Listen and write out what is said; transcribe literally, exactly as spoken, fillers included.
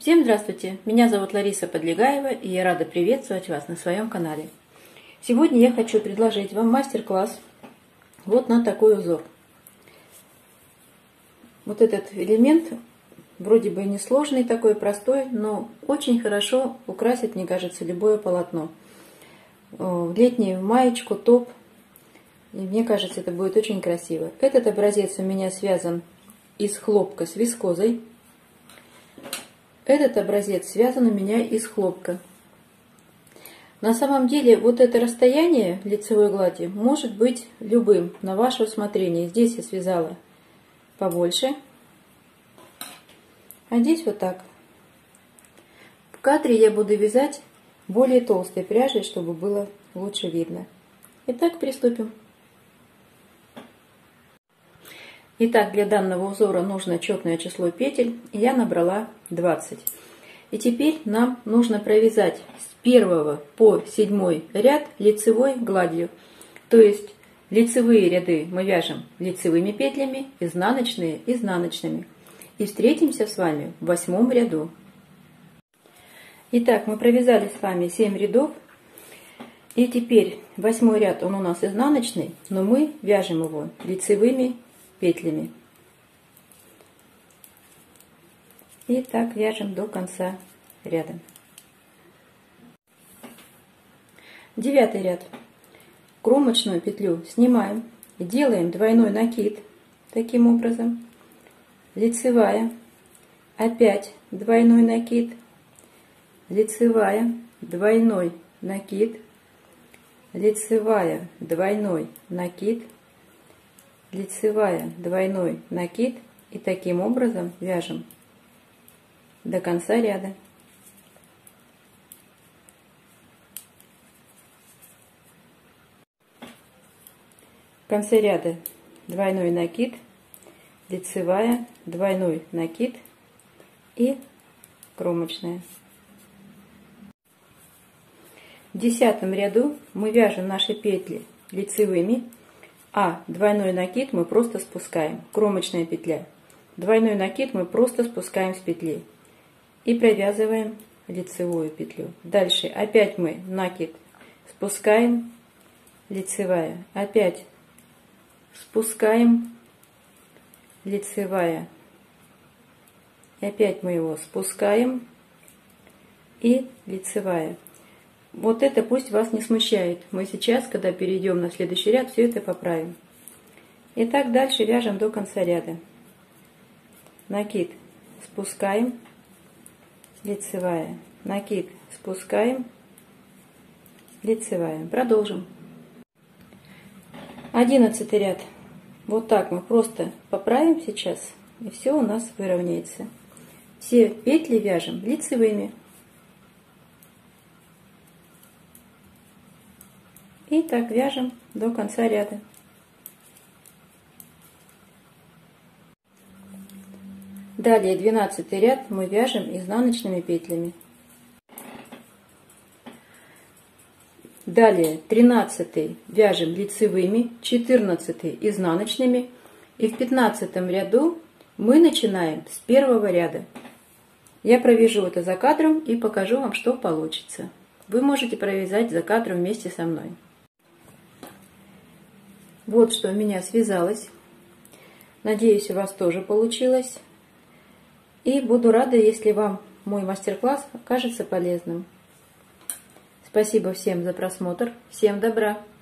Всем здравствуйте! Меня зовут Лариса Подлегаева, и я рада приветствовать вас на своем канале. Сегодня я хочу предложить вам мастер-класс вот на такой узор. Вот этот элемент вроде бы несложный, такой простой, но очень хорошо украсит, мне кажется, любое полотно. В летнюю маечку, топ. И мне кажется, это будет очень красиво. Этот образец у меня связан из хлопка с вискозой. Этот образец связан у меня из хлопка. На самом деле, вот это расстояние лицевой глади может быть любым, на ваше усмотрение. Здесь я связала побольше, а здесь вот так. В кадре я буду вязать более толстой пряжей, чтобы было лучше видно. Итак, приступим. Итак, для данного узора нужно четное число петель, и я набрала двадцать. И теперь нам нужно провязать с первого по седьмой ряд лицевой гладью. То есть лицевые ряды мы вяжем лицевыми петлями, изнаночные изнаночными. И встретимся с вами в восьмом ряду. Итак, мы провязали с вами семь рядов. И теперь восьмой ряд, он у нас изнаночный, но мы вяжем его лицевыми петлями. И так вяжем до конца ряда. Девятый ряд. Кромочную петлю снимаем и делаем двойной накид. Таким образом. Лицевая. Опять двойной накид. Лицевая. Двойной накид. Лицевая. Двойной накид. Лицевая, двойной накид, и таким образом вяжем до конца ряда. В конце ряда двойной накид, лицевая, двойной накид и кромочная. В десятом ряду мы вяжем наши петли лицевыми, а двойной накид мы просто спускаем. Кромочная петля. Двойной накид мы просто спускаем с петли. И провязываем лицевую петлю. Дальше опять мы накид спускаем. Лицевая. Опять спускаем. Лицевая. И опять мы его спускаем. И лицевая. Вот это пусть вас не смущает. Мы сейчас, когда перейдем на следующий ряд, все это поправим. Итак, дальше вяжем до конца ряда. Накид спускаем, лицевая. Накид спускаем, лицевая. Продолжим. Одиннадцатый ряд. Вот так мы просто поправим сейчас, и все у нас выровняется. Все петли вяжем лицевыми. И так вяжем до конца ряда. Далее двенадцатый ряд мы вяжем изнаночными петлями. Далее тринадцатый вяжем лицевыми, четырнадцатый изнаночными. И в пятнадцатом ряду мы начинаем с первого ряда. Я провяжу это за кадром и покажу вам, что получится. Вы можете провязать за кадром вместе со мной. Вот что у меня связалось. Надеюсь, у вас тоже получилось. И буду рада, если вам мой мастер-класс окажется полезным. Спасибо всем за просмотр. Всем добра!